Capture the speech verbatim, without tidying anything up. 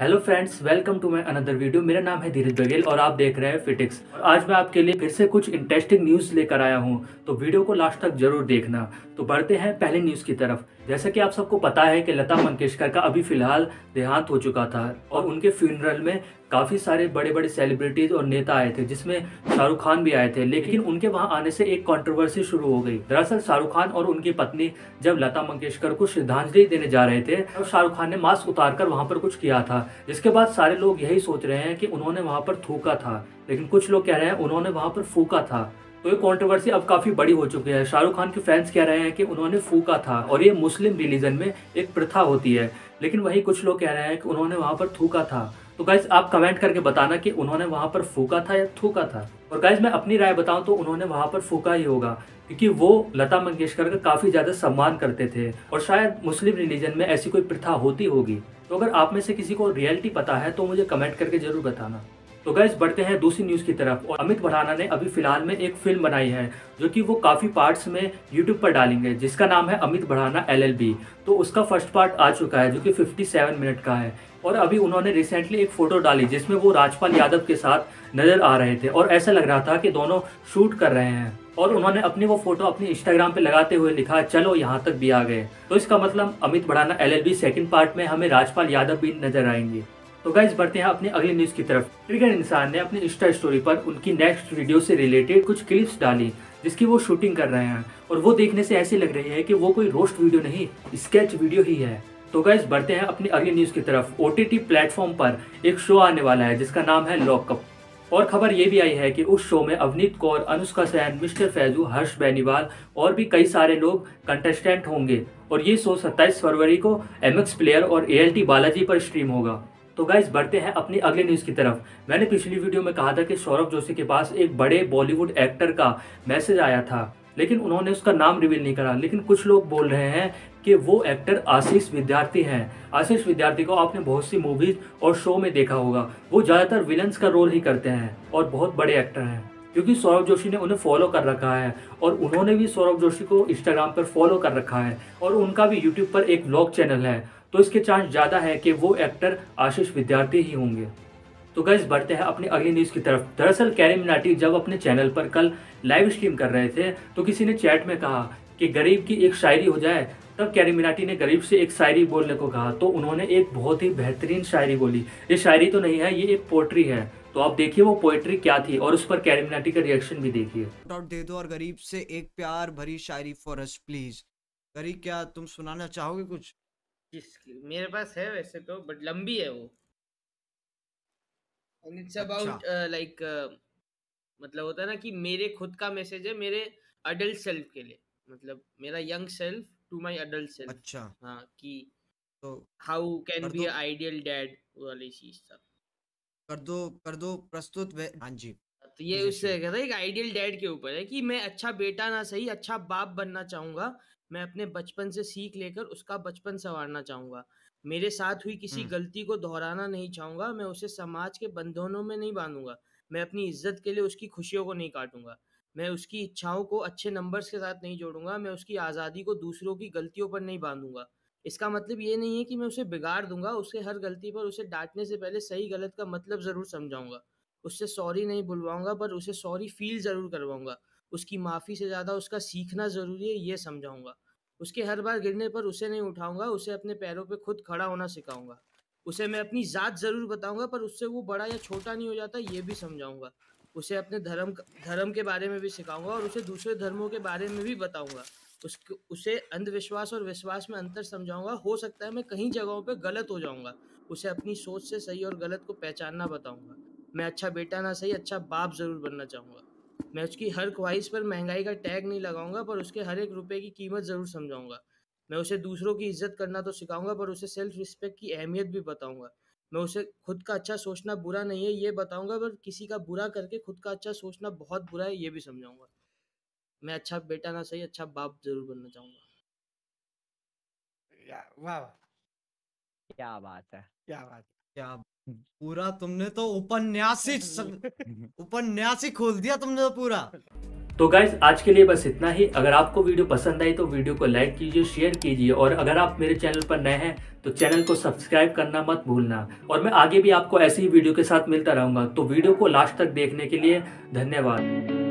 Hello friends, welcome to my another video. मेरा नाम है धीरज बघेल और आप देख रहे हैं फिटिक्स। और आज मैं आपके लिए फिर से कुछ इंटरेस्टिंग न्यूज़ लेकर आया हूं, तो वीडियो को लास्ट तक जरूर देखना। तो बढ़ते हैं पहले न्यूज़ की तरफ। जैसा कि आप सबको पता है कि लता मंगेशकर का अभी फिलहाल देहांत हो चुका था और उनके फ्यूनरल में काफ़ी सारे बड़े बड़े सेलिब्रिटीज़ और नेता आए थे, जिसमें शाहरुख खान भी आए थे। लेकिन उनके वहां आने से एक कंट्रोवर्सी शुरू हो गई। दरअसल शाहरुख खान और उनकी पत्नी जब लता मंगेशकर को श्रद्धांजलि देने जा रहे थे, तब शाहरुख खान ने मास्क उतारकर वहां पर कुछ किया था, जिसके बाद सारे लोग यही सोच रहे हैं कि उन्होंने वहां पर थूका था। लेकिन कुछ लोग कह रहे हैं उन्होंने वहां पर फूका था। तो ये कंट्रोवर्सी अब काफी बड़ी हो चुकी है। शाहरुख खान के फैंस कह रहे हैं कि उन्होंने फूका था और ये मुस्लिम रिलीजन में एक प्रथा होती है। लेकिन वही कुछ लोग कह रहे हैं कि उन्होंने वहां पर थूका था। तो गाइज आप कमेंट करके बताना कि उन्होंने वहां पर फूका था या थूका था। और गाइज मैं अपनी राय बताऊं तो उन्होंने वहां पर फूका ही होगा, क्योंकि वो लता मंगेशकर का काफी ज्यादा सम्मान करते थे और शायद मुस्लिम रिलीजन में ऐसी कोई प्रथा होती होगी। तो अगर आप में से किसी को रियलिटी पता है तो मुझे कमेंट करके जरूर बताना। तो गाइस बढ़ते हैं दूसरी न्यूज़ की तरफ। और अमित भड़ाना ने अभी फिलहाल में एक फिल्म बनाई है, जो कि वो काफ़ी पार्ट्स में यूट्यूब पर डालेंगे, जिसका नाम है Amit Bhadana L L B. तो उसका फर्स्ट पार्ट आ चुका है, जो कि सत्तावन मिनट का है। और अभी उन्होंने रिसेंटली एक फ़ोटो डाली जिसमें वो राजपाल यादव के साथ नज़र आ रहे थे और ऐसा लग रहा था कि दोनों शूट कर रहे हैं। और उन्होंने अपनी वो फोटो अपनी इंस्टाग्राम पे लगाते हुए लिखा, चलो यहाँ तक भी आ गए। तो इसका मतलब Amit Bhadana L L B second part में हमें राजपाल यादव भी नजर आएंगे। तो गाइस बढ़ते हैं अपनी अगली न्यूज़ की तरफ। ट्रिगर इंसान ने अपनी इंस्टा स्टोरी पर उनकी नेक्स्ट वीडियो से रिलेटेड कुछ क्लिप्स डाली, जिसकी वो शूटिंग कर रहे हैं और वो देखने से ऐसी लग रही है कि वो कोई रोस्ट वीडियो नहीं, स्केच वीडियो ही है। तो गाइस बढ़ते हैं अपनी अगली न्यूज़ की तरफ। ओ टी टी प्लेटफॉर्म पर एक शो आने वाला है जिसका नाम है लॉकअप। और खबर ये भी आई है कि उस शो में अवनीत कौर, अनुष्का सेन, मिस्टर फैजू, हर्ष बेनीवाल और भी कई सारे लोग कंटेस्टेंट होंगे। और ये शो सत्ताईस फरवरी को एम एक्स प्लेयर और ए एल टी बालाजी पर स्ट्रीम होगा। तो गाइज बढ़ते हैं अपनी अगली न्यूज़ की तरफ। मैंने पिछली वीडियो में कहा था कि सौरभ जोशी के पास एक बड़े बॉलीवुड एक्टर का मैसेज आया था, लेकिन उन्होंने उसका नाम रिवील नहीं करा। लेकिन कुछ लोग बोल रहे हैं कि वो एक्टर आशीष विद्यार्थी हैं। आशीष विद्यार्थी को आपने बहुत सी मूवीज और शो में देखा होगा। वो ज़्यादातर विलन्स का रोल ही करते हैं और बहुत बड़े एक्टर हैं, क्योंकि सौरभ जोशी ने उन्हें फॉलो कर रखा है और उन्होंने भी सौरभ जोशी को इंस्टाग्राम पर फॉलो कर रखा है और उनका भी यूट्यूब पर एक व्लॉग चैनल है। तो इसके चांस ज़्यादा है कि वो एक्टर आशीष विद्यार्थी ही होंगे। तो गाइस बढ़ते हैं अपनी अगली न्यूज़ की तरफ। दरअसल कैरी मिनाटी जब अपने चैनल पर कल लाइव स्ट्रीम कर रहे थे, तो किसी ने चैट में कहा कि गरीब की एक शायरी हो जाए। तब कैरी मिनाटी ने गरीब से एक शायरी बोलने को कहा, तो उन्होंने एक बहुत ही बेहतरीन शायरी बोली। ये शायरी तो नहीं है, ये एक पोएट्री है। तो आप देखिए वो पोएट्री क्या थी और उस पर कैरी मिनाटी का रिएक्शन भी देखिए। आउट दे दो और गरीब से एक प्यार भरी शायरी फॉर अस प्लीज। गरीब, क्या तुम सुनाना चाहोगे कुछ? जिसकी मेरे पास है वैसे तो, बट लंबी है वो। एंड इट्स अच्छा। अबाउट लाइक, मतलब होता है ना कि मेरे खुद का मैसेज है मेरे अडल्ट सेल्फ के लिए, मतलब मेरा young self to my adult self. अच्छा, हाँ, कि तो हाउ कैन कर बी दो, आइडियल डैड वाली चीज सब। कर दो, कर दो प्रस्तुत वे हाँ जी। तो ये कीजिए उससे शुरू। कहता है एक आइडियल डैड के ऊपर है कि मैं अच्छा बेटा ना सही अच्छा बाप बनना चाहूंगा। मैं अपने बचपन से सीख लेकर उसका बचपन संवारना चाहूंगा। मेरे साथ हुई किसी हम्म। गलती को दोहराना नहीं चाहूंगा। मैं उसे समाज के बंधनों में नहीं बांधूंगा। मैं अपनी इज्जत के लिए उसकी खुशियों को नहीं काटूंगा। मैं उसकी इच्छाओं को अच्छे नंबर्स के साथ नहीं जोड़ूंगा। मैं उसकी आज़ादी को दूसरों की गलतियों पर नहीं बांधूंगा। इसका मतलब ये नहीं है कि मैं उसे बिगाड़ दूंगा। उसके हर गलती पर उसे डांटने से पहले सही गलत का मतलब ज़रूर समझाऊंगा। उससे सॉरी नहीं बुलवाऊंगा, पर उसे सॉरी फील ज़रूर करवाऊंगा। उसकी माफ़ी से ज़्यादा उसका सीखना ज़रूरी है, ये समझाऊंगा। उसके हर बार गिरने पर उसे नहीं उठाऊंगा। उसे अपने पैरों पे खुद खड़ा होना सिखाऊंगा। उसे मैं अपनी ज़ात ज़रूर बताऊंगा, पर उससे वो बड़ा या छोटा नहीं हो जाता, ये भी समझाऊंगा। उसे अपने धर्म धर्म के बारे में भी सिखाऊंगा और उसे दूसरे धर्मों के बारे में भी बताऊंगा। उसको उसे अंधविश्वास और विश्वास में अंतर समझाऊंगा। हो सकता है मैं कहीं जगहों पे गलत हो जाऊंगा। उसे अपनी सोच से सही और गलत को पहचानना बताऊंगा। मैं अच्छा बेटा ना सही अच्छा बाप ज़रूर बनना चाहूँगा। मैं उसकी हर ख्वाहिश पर महंगाई का टैग नहीं लगाऊंगा, पर उसके हर एक रुपए की कीमत ज़रूर समझाऊंगा। मैं उसे दूसरों की इज्जत करना तो सिखाऊंगा, पर उसे सेल्फ रिस्पेक्ट की अहमियत भी बताऊंगा। मैं उसे खुद का अच्छा सोचना बुरा नहीं है, ये बताऊंगा, पर किसी का बुरा करके खुद का अच्छा सोचना बहुत बुरा है, ये भी समझाऊंगा। मैं अच्छा बेटा ना सही अच्छा बाप ज़रूर बनना चाहूँगा। या- वाह वाह, क्या बात है! क्या बात क्या पूरा तुमने तो उपन्यास ही उपन्यास ही खोल दिया तुमने तो पूरा। तो गाइज आज के लिए बस इतना ही। अगर आपको वीडियो पसंद आई तो वीडियो को लाइक कीजिए, शेयर कीजिए, और अगर आप मेरे चैनल पर नए हैं तो चैनल को सब्सक्राइब करना मत भूलना। और मैं आगे भी आपको ऐसी ही वीडियो के साथ मिलता रहूंगा। तो वीडियो को लास्ट तक देखने के लिए धन्यवाद।